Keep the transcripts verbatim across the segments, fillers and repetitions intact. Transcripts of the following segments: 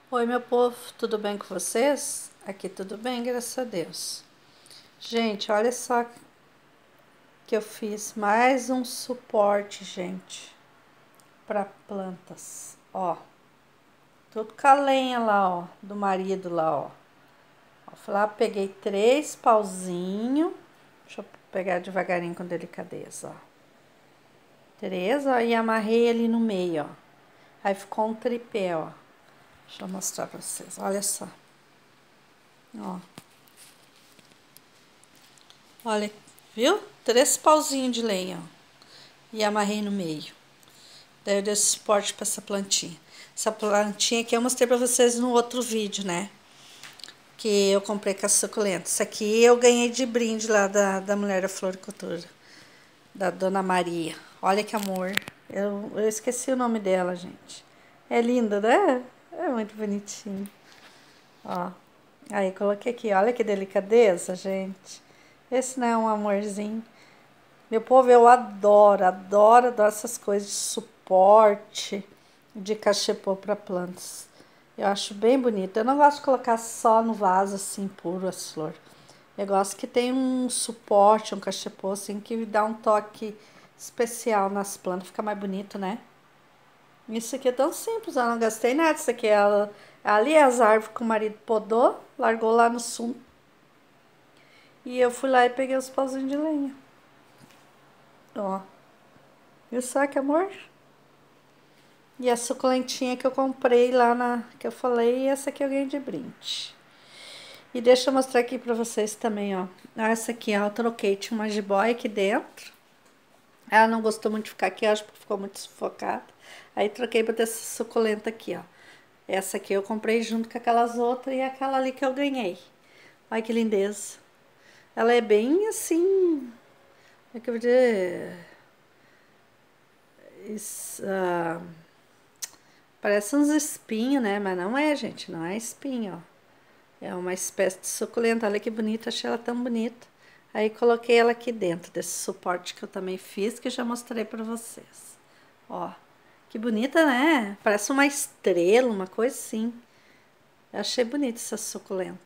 Oi, meu povo, tudo bem com vocês? Aqui tudo bem, graças a Deus. Gente, olha só que eu fiz mais um suporte, gente, para plantas. Ó, tudo com a lenha lá, ó, do marido lá, ó. Ó, fui lá, peguei três pauzinhos. Deixa eu pegar devagarinho com delicadeza, ó. Três, ó, e amarrei ali no meio, ó. Aí ficou um tripé, ó. Deixa eu mostrar pra vocês, olha só. Ó. Olha, viu? Três pauzinhos de lenha, ó. E amarrei no meio. Daí eu dei suporte para essa plantinha. Essa plantinha aqui eu mostrei para vocês no outro vídeo, né? Que eu comprei com a suculenta. Isso aqui eu ganhei de brinde lá da, da mulher da floricultura. Da Dona Maria. Olha que amor. Eu, eu esqueci o nome dela, gente. É linda, né? É muito bonitinho. Ó. Aí coloquei aqui. Olha que delicadeza, gente. Esse não é um amorzinho. Meu povo, eu adoro, adoro, adoro essas coisas de suporte de cachepô para plantas. Eu acho bem bonito. Eu não gosto de colocar só no vaso assim puro as flores. Eu gosto que tem um suporte, um cachepô assim que dá um toque especial nas plantas, fica mais bonito, né? Isso aqui é tão simples, eu não gastei nada. Isso aqui é ali é as árvores que o marido podou, largou lá no sul. E eu fui lá e peguei os pauzinhos de lenha. Ó. Viu só que amor? E a suculentinha que eu comprei lá na... que eu falei, e essa aqui eu ganhei de brinde. E deixa eu mostrar aqui pra vocês também, ó. Essa aqui, ó, eu troquei, tinha uma jiboia aqui dentro. Ela não gostou muito de ficar aqui, acho que ficou muito sufocada. Aí troquei pra essa suculenta aqui, ó. Essa aqui eu comprei junto com aquelas outras e aquela ali que eu ganhei. Olha que lindeza. Ela é bem assim... como é que eu vou dizer? Isso... Uh... Parece uns espinhos, né? Mas não é, gente. Não é espinho, ó. É uma espécie de suculenta. Olha que bonita. Achei ela tão bonita. Aí coloquei ela aqui dentro desse suporte que eu também fiz, que eu já mostrei pra vocês. Ó. Que bonita, né? Parece uma estrela, uma coisa assim. Eu achei bonita essa suculenta.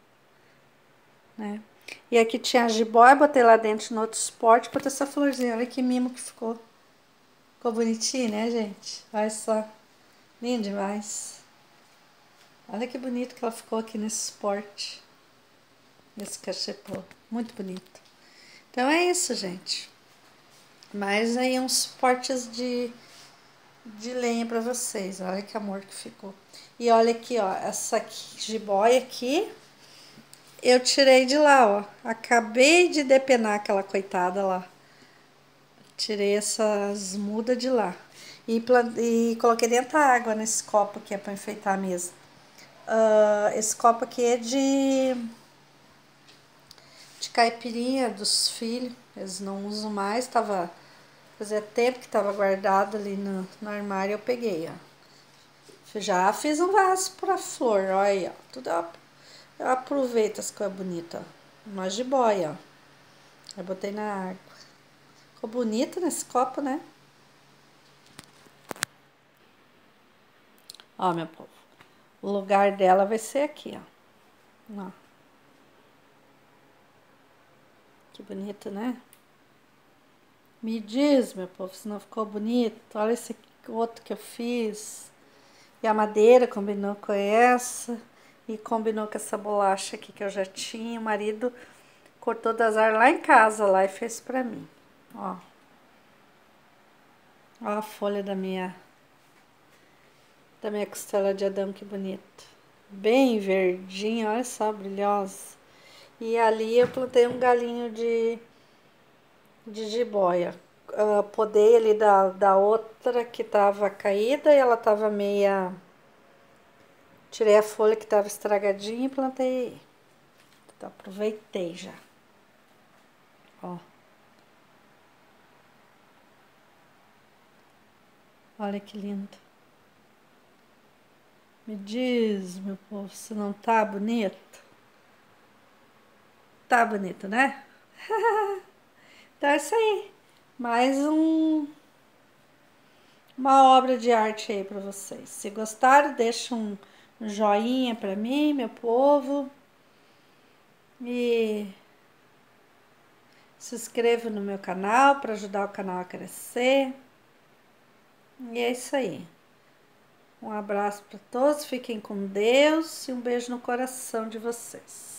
Né? E aqui tinha a jiboia. Botei lá dentro no outro suporte. Botei essa florzinha. Olha que mimo que ficou. Ficou bonitinho, né, gente? Olha só. Lindo demais. Olha que bonito que ela ficou aqui nesse suporte. Nesse cachepô. Muito bonito. Então é isso, gente. Mais aí uns suportes de, de lenha pra vocês. Olha que amor que ficou. E olha aqui, ó. Essa aqui, jiboia aqui. Eu tirei de lá, ó. Acabei de depenar aquela coitada lá. Tirei essas mudas de lá. E, e coloquei dentro da água nesse copo aqui, é pra enfeitar a mesa. Uh, esse copo aqui é de, de caipirinha dos filhos. Eles não usam mais. Tava, fazia tempo que tava guardado ali no, no armário. Eu peguei, ó. Já fiz um vaso pra flor. Olha aí, ó. Tudo eu, eu aproveito as coisas bonitas. Uma jiboia, ó. Eu botei na água. Ficou bonito nesse copo, né? Ó, meu povo. O lugar dela vai ser aqui, ó. Ó. Que bonito, né? Me diz, meu povo, se não ficou bonito. Olha esse outro que eu fiz. E a madeira combinou com essa. E combinou com essa bolacha aqui que eu já tinha. O marido cortou das árvores lá em casa lá e fez pra mim. Ó. Ó a folha da minha... da minha costela de Adão, que bonito. Bem verdinha, olha só, brilhosa. E ali eu plantei um galinho de, de jiboia. Uh, podei ali da, da outra que tava caída e ela tava meia... Tirei a folha que tava estragadinha e plantei. Então, aproveitei já. Ó. Olha que lindo. Me diz, meu povo, se não tá bonito? Tá bonito, né? Então é isso aí. Mais um, uma obra de arte aí pra vocês. Se gostaram, deixa um um joinha para mim, meu povo. E se inscreva no meu canal para ajudar o canal a crescer. E é isso aí. Um abraço para todos, fiquem com Deus e um beijo no coração de vocês.